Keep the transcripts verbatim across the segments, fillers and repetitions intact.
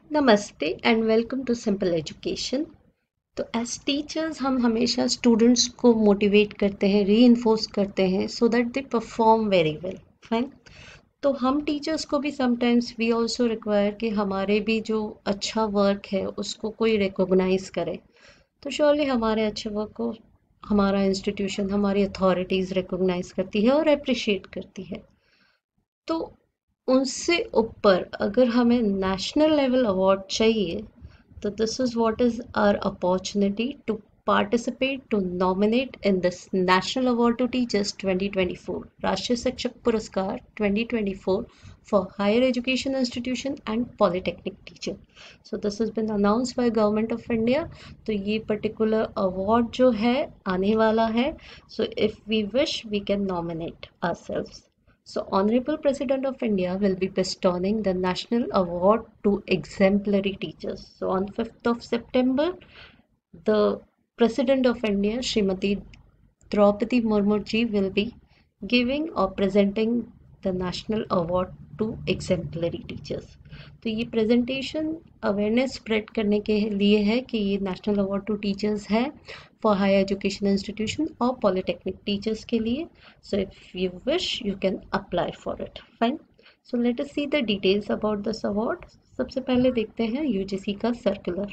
नमस्ते and welcome to simple education. तो as teachers हम हमेशा स्टूडेंट्स को मोटिवेट करते हैं, री करते हैं so that they perform very well. Fine. तो हम टीचर्स को भी समटाइम्स वी आल्सो रिक्वायर कि हमारे भी जो अच्छा वर्क है उसको कोई रिकॉग्नाइज करे। तो श्योरली हमारे अच्छे वर्क को हमारा इंस्टीट्यूशन, हमारी अथॉरिटीज़ रिकॉग्नाइज करती है और अप्रिशिएट करती है। तो उनसे ऊपर अगर हमें नेशनल लेवल अवार्ड चाहिए तो this is what is our opportunity to participate to nominate in this National Award to Teachers twenty twenty-four राष्ट्रीय शिक्षक पुरस्कार twenty twenty-four for higher education institution and polytechnic teacher. So this has been announced by Government of India. तो ये particular award जो है आने वाला है. So if we wish we can nominate ourselves. So, Honorable President of India will be bestowing the National Award to exemplary teachers. So, on fifth of September, the President of India, Srimati Draupadi Murmu ji, will be giving or presenting the National Award to exemplary teachers. तो ये presentation awareness spread करने के लिए है कि ये national award to teachers है for higher education institution और पॉलिटेक्निक टीचर्स के लिए. So if you wish you can apply for it. Fine. So let us see the details about this award. सबसे पहले देखते हैं यूजीसी का circular.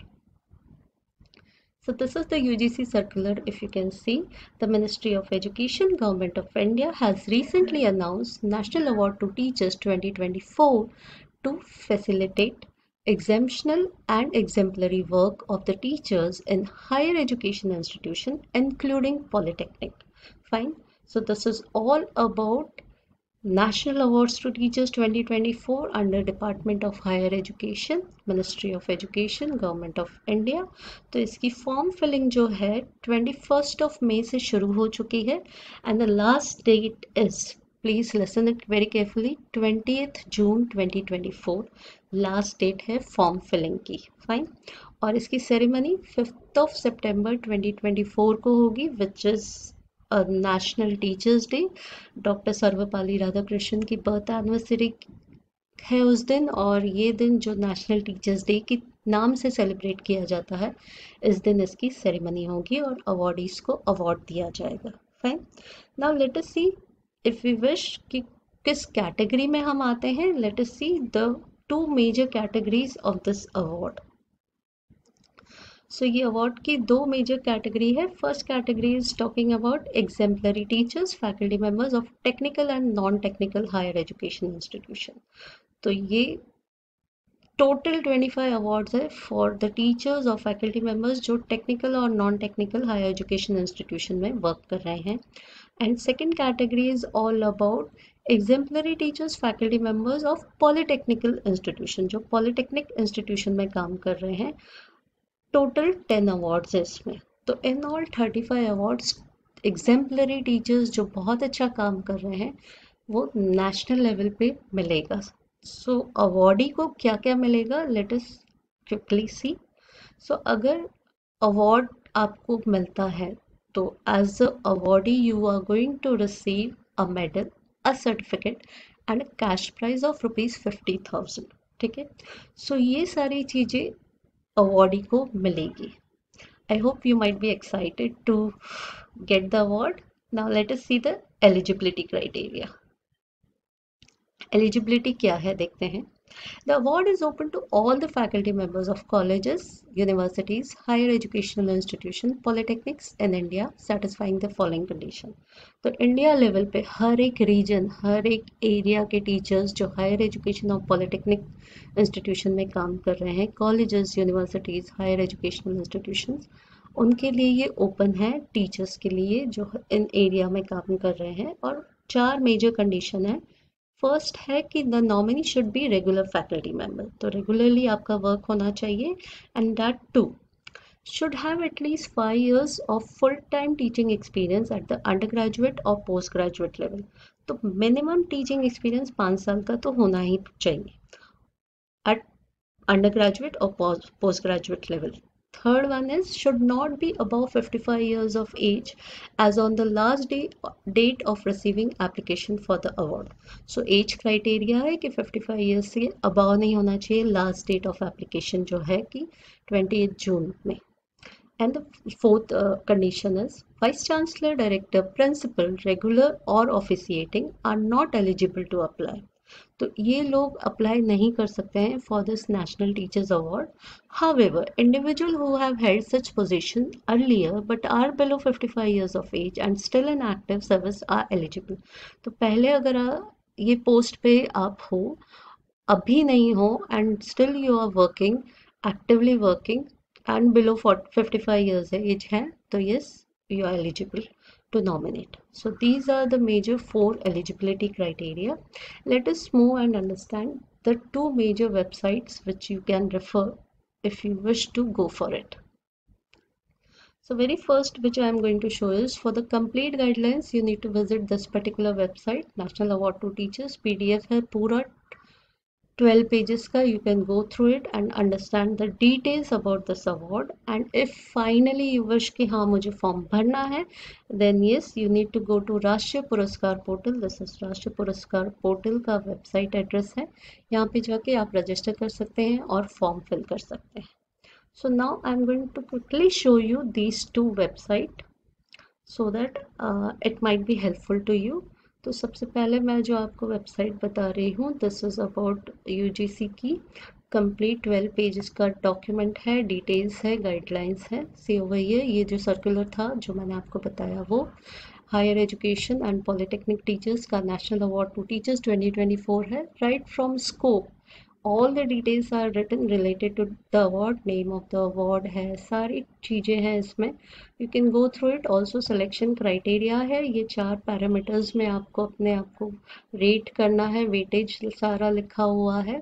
So this is the U G C circular. If you can see, the Ministry of Education, Government of India has recently announced National Award to Teachers twenty twenty-four to facilitate exemptional and exemplary work of the teachers in higher education institution, including polytechnic. Fine. So this is all about National Awards to Teachers twenty twenty-four under Department of Higher Education, Ministry of Education, Government of India. तो इसकी form filling जो है twenty-first of May से शुरू हो चुकी है and the last date is, please listen it very carefully, twentieth June twenty twenty-four. Last date है फॉर्म फिलिंग की. फाइन. और इसकी ceremony fifth of September twenty twenty-four को होगी, which is national teachers day. Doctor Sarvepalli Radhakrishnan की birth anniversary है उस दिन, और ये दिन जो नेशनल टीचर्स डे के नाम से सेलिब्रेट किया जाता है, इस दिन इसकी सेरेमनी होगी और अवॉर्डीज को अवार्ड दिया जाएगा. Fine. Now let us see if we wish कि किस कैटेगरी में हम आते हैं. Let us see the two major categories of this award. So so, ये अवार्ड की दो मेजर कैटेगरी है. First category is talking about exemplary teachers, faculty members of technical and non technical higher education institution. तो ये total पच्चीस awards है for the teachers और faculty members जो टेक्निकल और non technical higher education institution में work कर रहे हैं. And second category is all about exemplary teachers, faculty members of polytechnical institution जो पॉलिटेक्निक इंस्टीट्यूशन में काम कर रहे हैं. टोटल टेन अवार्ड्स है इसमें. तो in all thirty five awards exemplary teachers जो बहुत अच्छा काम कर रहे हैं वो नेशनल लेवल पे मिलेगा. सो so, अवार्डी को क्या क्या मिलेगा, लेट अस क्विकली सी. सो अगर अवार्ड आपको मिलता है तो as a awardee you are going to receive a medal, a certificate and a cash prize of rupees fifty thousand. ठीक है. सो so, ये सारी चीज़ें अवार्डी को मिलेगी. I hope you might be excited to get the award. Now let us see the eligibility criteria. Eligibility क्या है देखते हैं. The award is open to all the faculty members of colleges, universities, higher educational institutions, polytechnics in India satisfying the following condition. तो India level पे हर एक reason, हर एक area के टीचर्स जो हायर एजुकेशन और पॉलिटेक्निक इंस्टीट्यूशन में काम कर रहे हैं, colleges, universities, higher educational institutions, उनके लिए ये ओपन है टीचर्स के लिए जो इन एरिया में काम कर रहे हैं. और चार मेजर कंडीशन है. फर्स्ट है कि the nominee should be regular faculty member. तो रेगुलरली आपका वर्क होना चाहिए. And that too should have at least five years of full time teaching experience at the under graduate और पोस्ट ग्रेजुएट लेवल. तो minimum teaching experience पाँच साल का तो होना ही चाहिए एट अंडर ग्रेजुएट और post graduate level. Third one is should not be above fifty-five years of age as on the last day date of receiving application for the award. So age criteria है कि fifty-five years से above नहीं होना चाहिए. Last date of application जो है कि twenty-eighth June में. And the fourth uh, condition is Vice Chancellor, Director, Principal, Regular or Officiating are not eligible to apply. तो ये लोग अप्लाई नहीं कर सकते हैं for this national teachers award. However individual who have held such position earlier but are below fifty-five years of age and still in active service are eligible. तो पहले अगर ये पोस्ट पे आप हो, अभी नहीं हो and still you are working, actively working and below fifty-five years age है, तो yes you are eligible to nominate. So these are the major four eligibility criteria. Let us move and understand the two major websites which you can refer if you wish to go for it. So very first which I am going to show is for the complete guidelines you need to visit this particular website, National Award to Teachers. P D F है पूरा twelve pages का. You can go through it and understand the details about this award. And if finally you wish कि हाँ मुझे form भरना है, then yes you need to go to राष्ट्रीय पुरस्कार पोर्टल. This is राष्ट्रीय पुरस्कार पोर्टल का वेबसाइट एड्रेस है. यहाँ पे जाके आप रजिस्टर कर सकते हैं और फॉर्म फिल कर सकते हैं. So now I am going to quickly show you these two websites so that uh, it might be helpful to you. तो सबसे पहले मैं जो आपको वेबसाइट बता रही हूँ, दिस इज़ अबाउट यूजीसी की कंप्लीट ट्वेल्व पेजेस का डॉक्यूमेंट है, डिटेल्स है, गाइडलाइंस है. सी ओवर हियर ये जो सर्कुलर था जो मैंने आपको बताया वो higher education and polytechnic teachers का national award to teachers twenty twenty-four है. Right from scope all the details are written related to the award, name of the award है, सारी चीज़ें हैं इसमें. you can go through it. also selection criteria है, ये चार parameters में आपको अपने आप को rate करना है, weightage सारा लिखा हुआ है.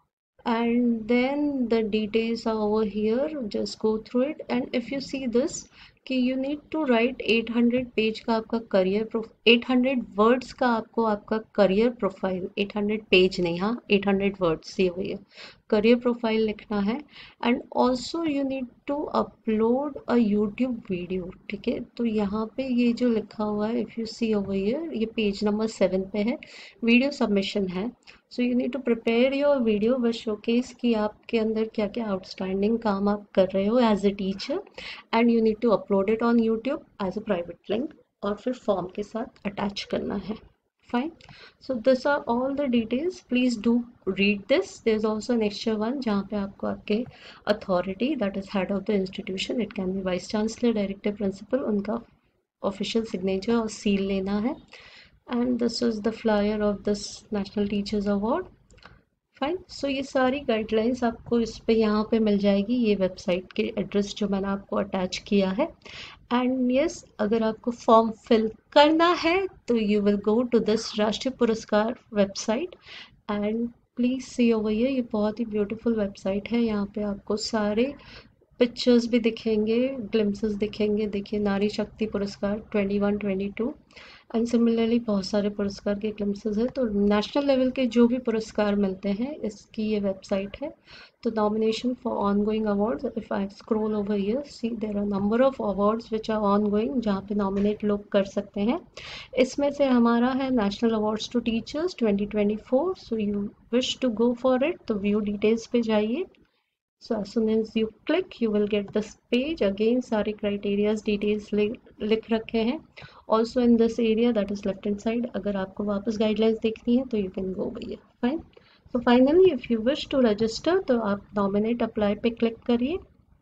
and then the details are over here, just go through it. and if you see this कि you need to write eight hundred page का आपका career pro eight hundred words का आपको आपका career profile, eight hundred page नहीं, हाँ eight hundred words ये हुई है, करियर प्रोफाइल लिखना है. And also you need to upload a YouTube video. ठीक है, तो यहाँ पे ये जो लिखा हुआ है if you see over here, ये पेज नंबर सेवन पे है, वीडियो सबमिशन है. So you need to prepare your video which showcase कि आपके अंदर क्या क्या आउटस्टैंडिंग काम आप कर रहे हो as a teacher. And you need to upload it on YouTube as a private link और फिर फॉर्म के साथ अटैच करना है. Fine. So these are all the details. Please do read this. There's also an extra one जहाँ पे आपको आपके authority, that is head of the institution, it can be vice chancellor, director, principal, उनका official signature और seal लेना है. And this is the flyer of this National Teachers Award. Fine. So ये सारी गाइडलाइंस आपको इस पे यहाँ पे मिल जाएगी, ये वेबसाइट के एड्रेस जो मैंने आपको अटैच किया है. एंड यस yes, अगर आपको फॉर्म फिल करना है तो you will go to this Rashtriya Puraskar website. And please see over here, ये बहुत ही ब्यूटीफुल वेबसाइट है. यहाँ पे आपको सारे पिक्चर्स भी दिखेंगे, ग्लिम्सेस दिखेंगे. देखिए नारी शक्ति पुरस्कार twenty-one twenty-two एंड सिमिलरली बहुत सारे पुरस्कार के ग्लिम्सेस है. तो नेशनल लेवल के जो भी पुरस्कार मिलते हैं इसकी ये वेबसाइट है. तो nomination for on going awards, if I scroll over here see there are number of awards which are on going जहाँ पे नॉमिनेट लोग कर सकते हैं. इसमें से हमारा है national awards to teachers twenty twenty-four. So you wish to go for it तो व्यू डिटेल्स पे जाइए. So as soon as you click, you will get this page. Again, सारे criterias details लिख रखे हैं. Also in this area, that is left hand side, अगर आपको वापस guidelines देखनी है तो you can go over here. Fine. So finally, if you wish to register, तो आप nominate apply पे click करिए.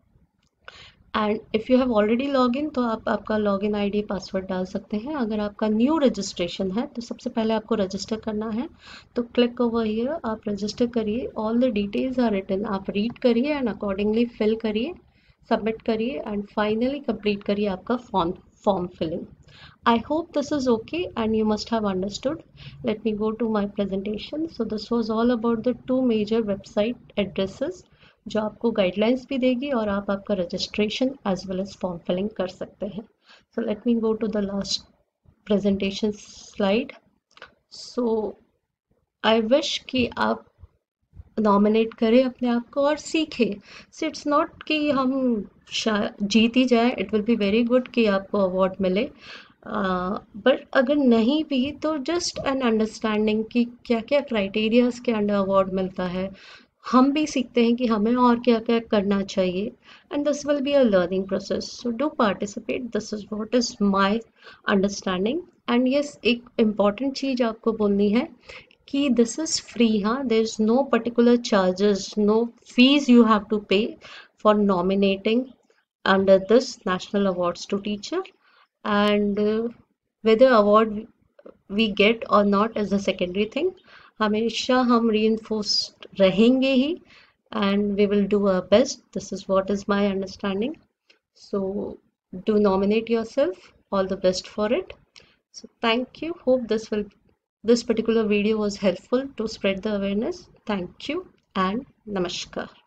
And if you have already log in तो आप आपका log in I D password डाल सकते हैं. अगर आपका न्यू रजिस्ट्रेशन है तो सबसे पहले आपको रजिस्टर करना है. तो क्लिक ओवर हियर, आप रजिस्टर करिए. All the details are written, आप रीड करिए एंड अकॉर्डिंगली फिल करिए, सबमिट करिए एंड फाइनली कंप्लीट करिए आपका form form filling. I hope this is okay and you must have understood. Let me go to my presentation. So this was all about the two major website addresses जो आपको guidelines भी देगी और आप आपका registration as well as form filling कर सकते हैं. So let me go to the last presentation slide. So I wish कि आप नॉमिनेट करें अपने आप को और सीखें। सो इट्स नॉट कि हम जीत ही जाए, it will be very good कि आपको अवार्ड मिले, बट uh, अगर नहीं भी तो जस्ट एन अंडरस्टैंडिंग कि क्या क्या क्राइटेरियाज के अंडर अवार्ड मिलता है, हम भी सीखते हैं कि हमें और क्या क्या करना चाहिए, and this will be a learning process. So do participate, this is what is my understanding. And yes, एक इम्पॉर्टेंट चीज़ आपको बोलनी है कि दिस इज फ्री, हाँ, there is no particular charges, no fees you have to pay for nominating under this national awards to teacher, and uh, whether award we get or not is the secondary thing. हमेशा हम reinforced रहेंगे ही, and we will do our best. This is what is my understanding. So do nominate yourself, all the best for it. So thank you, hope this will this particular video was helpful to spread the awareness. Thank you and namaskar.